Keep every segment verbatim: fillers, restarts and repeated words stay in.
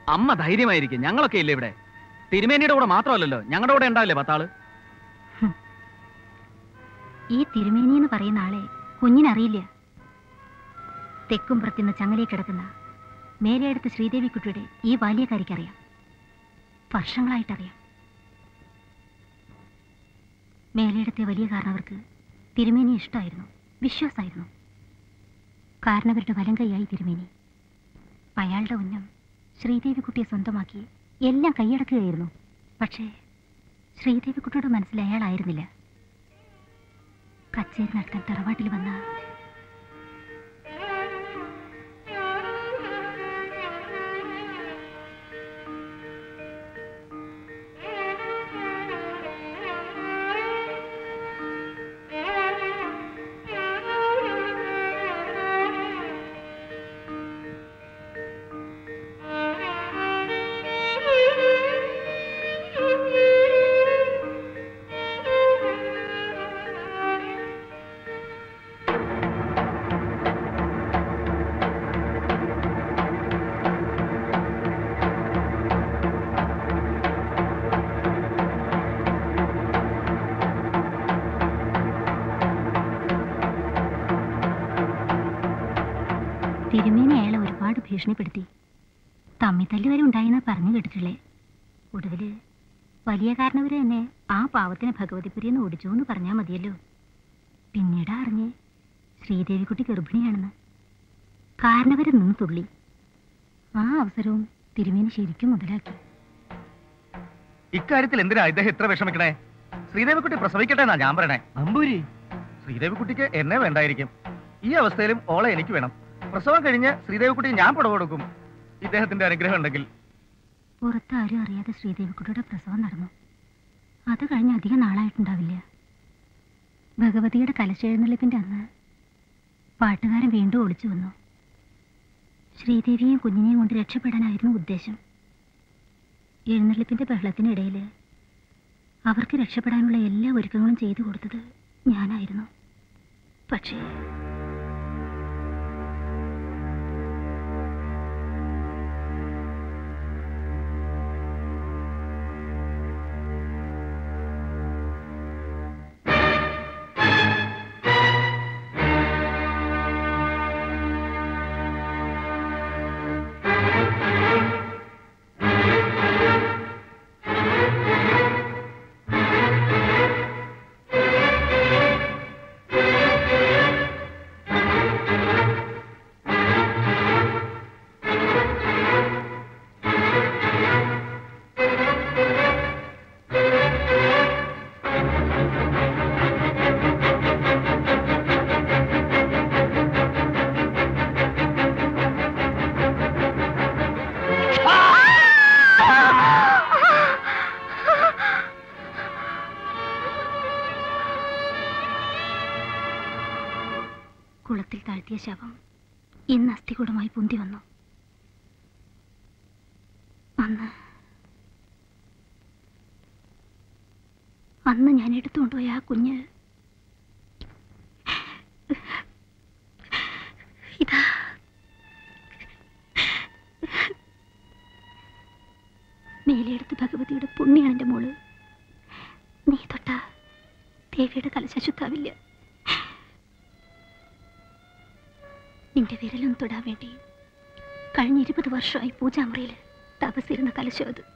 അമ്മ ധൈര്യമായിരിക്കും, ഞങ്ങളൊക്കെ ഇല്ലേ ഇവിടെ. തിരുമേനിയുടെ കൂടെ മാത്രമല്ലല്ലോ, ഞങ്ങളുടെ കൂടെ ഉണ്ടാവില്ലേ പത്താള്. ഈ തിരുമേനി എന്ന് പറയുന്ന ആളെ കുഞ്ഞിനറിയില്ല. തെക്കുംപുറത്തുനിന്ന് ചങ്ങലയിൽ കിടക്കുന്ന മേലെടുത്ത് ശ്രീദേവി കുട്ടിയുടെ ഈ ബാല്യക്കാരിക്കറിയാം, വർഷങ്ങളായിട്ടറിയാം. മേലെടുത്തെ വലിയ കാരണവർക്ക് തിരുമേനി ഇഷ്ടമായിരുന്നു, വിശ്വാസമായിരുന്നു. കാരണവരുടെ വലം കൈയായി തിരുമേനി. അയാളുടെ ഉന്നം ശ്രീദേവി കുട്ടിയെ സ്വന്തമാക്കി എല്ലാം കൈയടക്കുകയായിരുന്നു. പക്ഷേ ശ്രീദേവി കുട്ടിയുടെ മനസ്സിൽ അയാളായിരുന്നില്ല. കച്ചേരി നടത്താൻ തറവാട്ടിൽ വന്ന തിരുമേനി അയാളെ ഒരുപാട് ഭീഷണിപ്പെടുത്തി. തമ്മിത്തല്ല് വരെ ഉണ്ടായെന്നാ പറഞ്ഞു കേട്ടിട്ടുള്ളേ. ഒടുവില് വലിയ കാരണവര് തന്നെ ആ പാവത്തിനെ ഭഗവതിപുരിന്ന് ഓടിച്ചു എന്ന് പറഞ്ഞാൽ മതിയല്ലോ. പിന്നീട് അറിഞ്ഞ് ശ്രീദേവിക്കുട്ടി ഗർഭിണിയാണെന്ന്. കാരണവര് നിന്ന് തുള്ളി. ആ അവസരവും തിരുമേനി ശരിക്കും മുതലാക്കി. ഇക്കാര്യത്തിൽ എന്തിനാ ഇദ്ദേഹം ഇത്ര വിഷമിക്കണേ? ശ്രീദേവിക്കുട്ടി പ്രസവിക്കട്ടെ എന്നാ ഞാൻ പറയണേ. നമ്പൂരി, ശ്രീദേവിക്കുട്ടിക്ക് എന്നെ വേണ്ടായിരിക്കും. ഈ അവസ്ഥയിലും ഓളെ എനിക്ക് വേണം. പ്രസവം കഴിഞ്ഞ് ശ്രീദേവിക്കുട്ടി ഞാൻ പുടവ കൊടുക്കും, ഇദ്ദേഹത്തിന്റെ അനുഗ്രഹം ഉണ്ടെങ്കിൽ. പുറത്താരും അറിയാതെ ശ്രീദേവിക്കുട്ടിയുടെ പ്രസവം നടന്നു. അത് കഴിഞ്ഞ് അധികം നാളായിട്ടുണ്ടാവില്ല. ഭഗവതിയുടെ കലശെഴുന്നള്ളിപ്പിന്റെ അന്ന് പാട്ടുകാരൻ വീണ്ടും ഒളിച്ചു വന്നു. ശ്രീദേവിയെയും കുഞ്ഞിനെയും കൊണ്ട് രക്ഷപ്പെടാനായിരുന്നു ഉദ്ദേശം. എഴുന്നള്ളിപ്പിന്റെ ബഹളത്തിനിടയിൽ അവർക്ക് രക്ഷപ്പെടാനുള്ള എല്ലാ ഒരുക്കങ്ങളും ചെയ്തു കൊടുത്തത് ഞാനായിരുന്നു. പക്ഷേ കുളത്തിൽ താഴ്ത്തിയ ശവം ഇന്ന് അസ്ഥികൂടമായി പൊന്തി വന്നു. അന്ന് അന്ന് ഞാൻ എടുത്തുകൊണ്ടുപോയ ആ കുഞ്ഞ് ഇതാ. മേലെടുത്ത് ഭഗവതിയുടെ പുണ്യാണ് എൻ്റെ മോള്. നീ തൊട്ട ദേവിയുടെ കലശശുദ്ധാവില്ല. നിന്റെ വിരലൊന്ന് തൊടാൻ വേണ്ടി കഴിഞ്ഞ ഇരുപത് വർഷമായി പൂജാമുറിയിൽ തപസ്സിരുന്ന കലശം അത്.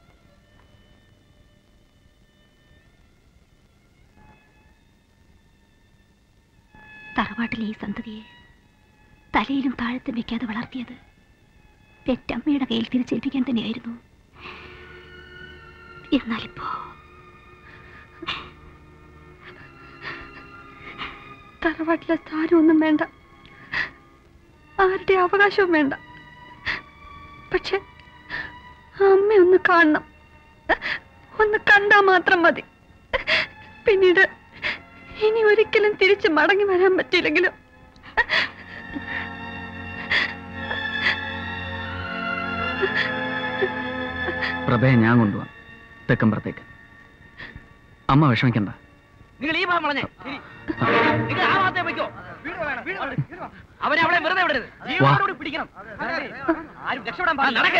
തറവാട്ടിലെ ഈ സന്തതിയെ തലയിലും താഴത്തും വെക്കാതെ വളർത്തിയത് പെറ്റമ്മയുടെ കയ്യിൽ തിരിച്ചേൽപ്പിക്കാൻ തന്നെയായിരുന്നു. എന്നാലിപ്പോ തറവാട്ടിലെ സ്ഥാനമൊന്നും വേണ്ട, ആരുടെ അവകാശവും വേണ്ട. പക്ഷെ അമ്മ ഒന്ന് കാണണം, ഒന്ന് കണ്ടാ മാത്രം മതി. പിന്നീട് ഇനി ഒരിക്കലും തിരിച്ച് മടങ്ങി വരാൻ പറ്റിയില്ലെങ്കിലും പ്രഭയെ ഞാൻ കൊണ്ടുപോവാം തെക്കമ്പുറത്തേക്ക്. അമ്മ വിഷമിക്കണ്ട. നിങ്ങൾ ഈ ഭാഗം വളഞ്ഞേ, നിങ്ങൾ ആ ഭാഗത്തെ വയ്ക്കോ. അവനെ അവളെ വെറുതെ വിടരുത്, ജീവനോട് പിടിക്കണം. ആരും രക്ഷപ്പെടാൻ പാടില്ല. നടക്കേ.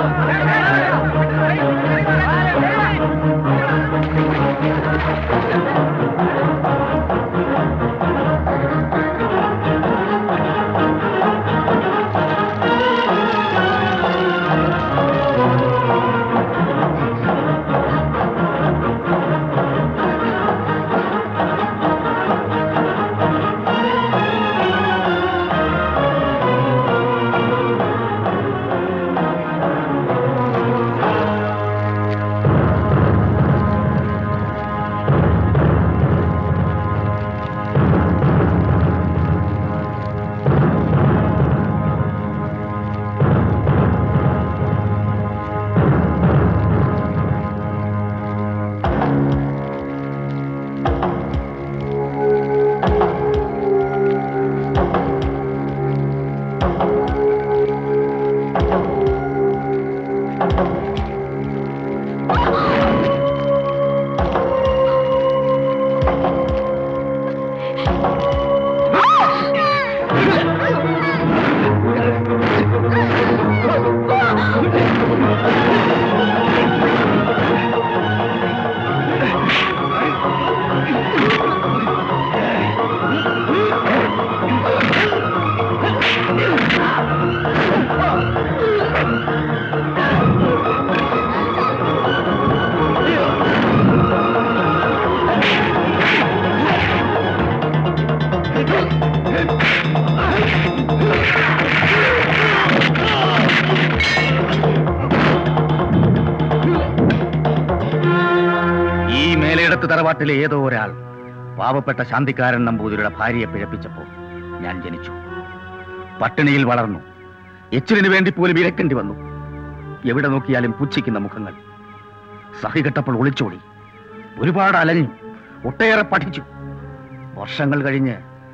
തറവാട്ടിലെ ഏതോ ഒരാൾ പാവപ്പെട്ട ശാന്തിക്കാരൻ നമ്പൂതിരിയുടെ ഭാര്യയെ പിഴപ്പിച്ചപ്പോൾ ഞാൻ ജനിച്ചു. പട്ടിണിയിൽ വളർന്നു. എച്ചിലിന് വേണ്ടി പോലും ഇരക്കേണ്ടി വന്നു. എവിടെ നോക്കിയാലും പുച്ഛിക്കുന്ന മുഖങ്ങൾ. സഹികെട്ടപ്പോൾ ഒളിച്ചോടി. ഒരുപാട് അലഞ്ഞു. ഒട്ടേറെ പഠിച്ചു. വർഷങ്ങൾ കഴിഞ്ഞ്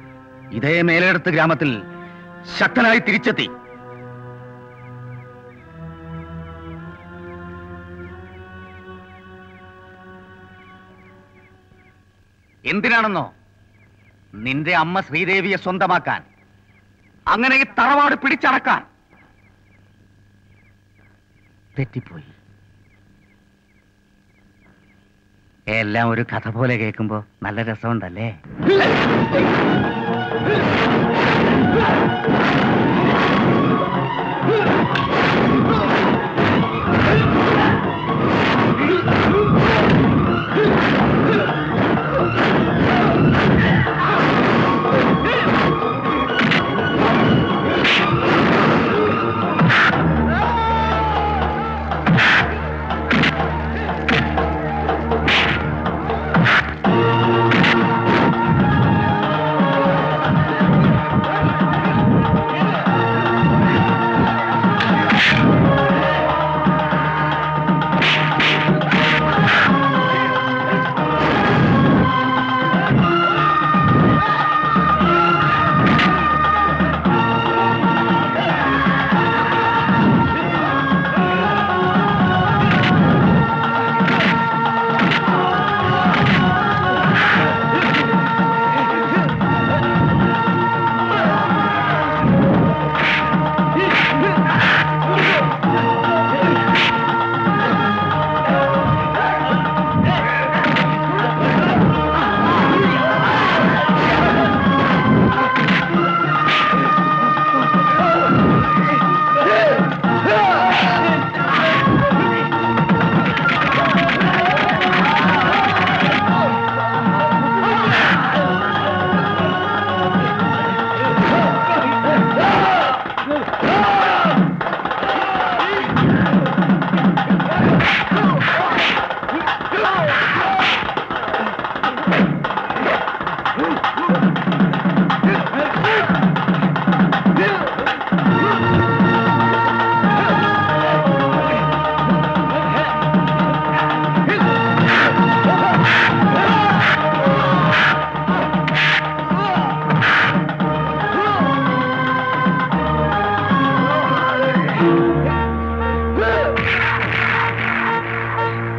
ഇതേ മേലേടത്ത് ഗ്രാമത്തിൽ ശക്തനായി തിരിച്ചെത്തി. എന്തിനാണെന്നോ? നിന്റെ അമ്മ ശ്രീദേവിയെ സ്വന്തമാക്കാൻ, അങ്ങനെ ഈ തറവാട് പിടിച്ചടക്കാൻ. തെറ്റിപ്പോയി. എല്ലാം ഒരു കഥ പോലെ കേൾക്കുമ്പോ നല്ല രസമുണ്ടല്ലേ?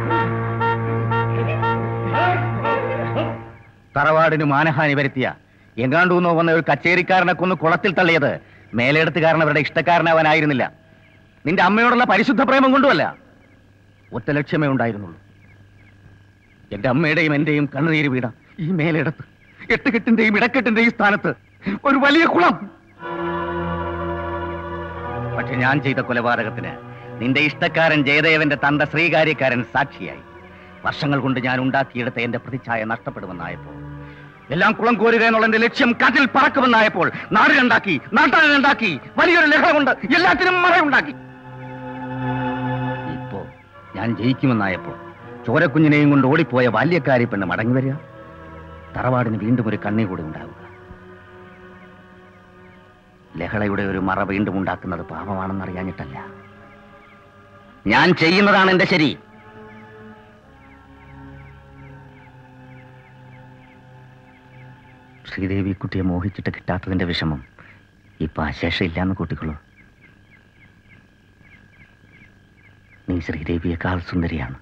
തറവാടിന് മാനഹാനി വരുത്തിയ എങ്ങാണ്ടൂന്നോ വന്ന ഒരു കച്ചേരിക്കാരനെ കൊന്ന് കുളത്തിൽ തള്ളിയത് മേലെടുത്തുകാരൻ അവരുടെ ഇഷ്ടക്കാരനാവാനായിരുന്നില്ല. നിന്റെ അമ്മയോടുള്ള പരിശുദ്ധ പ്രേമം കൊണ്ടുമല്ല. ഒറ്റ ലക്ഷ്യമേ ഉണ്ടായിരുന്നുള്ളൂ. എന്റെ അമ്മയുടെയും എന്റെയും കണ്ണുനീര് വീണ ഈ മേലെടുത്ത് എട്ടുകെട്ടിന്റെയും ഇടക്കെട്ടിന്റെയും സ്ഥാനത്ത് ഒരു വലിയ കുളം. പക്ഷെ ഞാൻ ചെയ്ത കൊലപാതകത്തിന് നിന്റെ ഇഷ്ടക്കാരൻ ജയദേവന്റെ തന്റെ ശ്രീകാര്യക്കാരൻ സാക്ഷിയായി. വർഷങ്ങൾ കൊണ്ട് ഞാൻ ഉണ്ടാക്കിയെടുത്ത എന്റെ പ്രതിച്ഛായ നഷ്ടപ്പെടുമെന്നായപ്പോൾ, എല്ലാം കുളം കോരുക എന്നുള്ള എന്റെ ലക്ഷ്യം കാറ്റിൽ പറക്കുമെന്നായപ്പോൾ, നാടിനുണ്ടാക്കി നാട്ടാനുണ്ടാക്കി വലിയൊരു ലഹള കൊണ്ട് എല്ലാത്തിനും മറയുണ്ടാക്കി. ഇപ്പോ ഞാൻ ജയിക്കുമെന്നായപ്പോൾ ചോരക്കുഞ്ഞിനെയും കൊണ്ട് ഓടിപ്പോയ ബാല്യക്കാരി പെണ്ണ് മടങ്ങി വരിക. തറവാടിന് വീണ്ടും ഒരു കണ്ണി കൂടി ഉണ്ടാവുക. ലഹളയുടെ ഒരു മറ വീണ്ടും ഉണ്ടാക്കുന്നത് പാപമാണെന്നറിയാഞ്ഞിട്ടല്ല. ഞാൻ ചെയ്യുന്നതാണ് എന്റെ ശരി. ശ്രീദേവി കുട്ടിയെ മോഹിച്ചിട്ട് കിട്ടാത്തതിന്റെ വിഷമം ഇപ്പൊ അശേഷം ഇല്ലാന്ന് കൂട്ടിക്കൊള്ളൂ. നീ ശ്രീദേവിയെക്കാൾ സുന്ദരിയാണ്.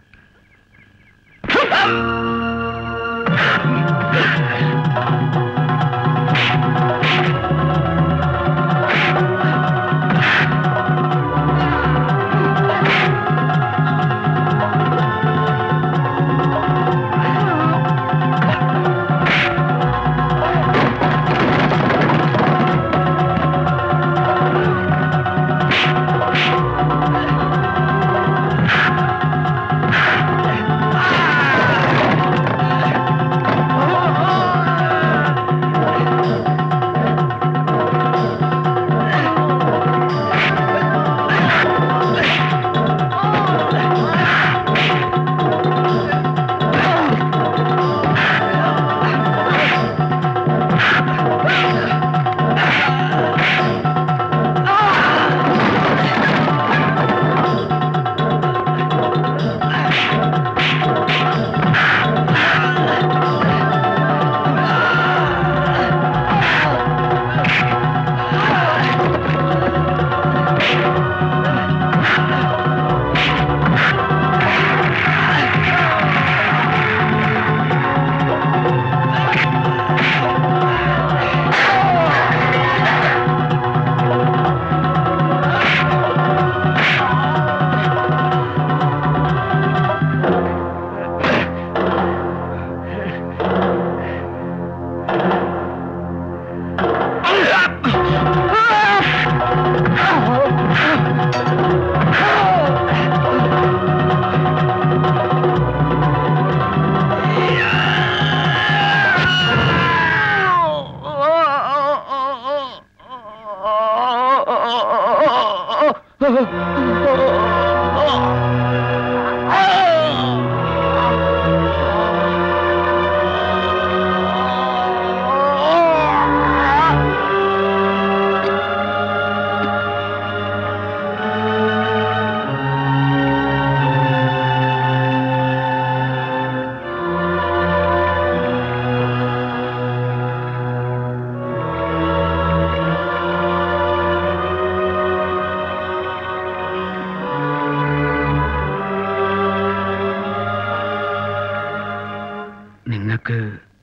നിങ്ങൾക്ക്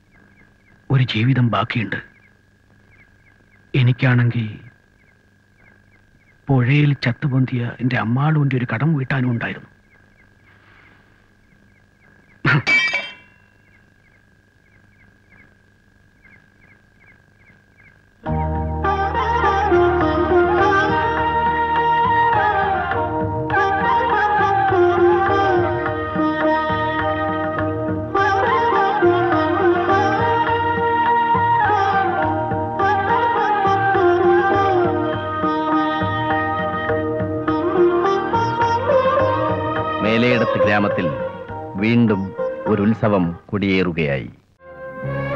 ഒരു ജീവിതം ബാക്കിയുണ്ട്. എനിക്കാണെങ്കിൽ പുഴയിൽ ചത്തുപൊന്തിയ എൻ്റെ അമ്മാളുവിൻ്റെ ഒരു കടം വീട്ടാനും ഉണ്ടായിരുന്നു. മേലേടത്ത് ഗ്രാമത്തിൽ വീണ്ടും ഒരു ഉത്സവം കൊടിയേറുകയായി.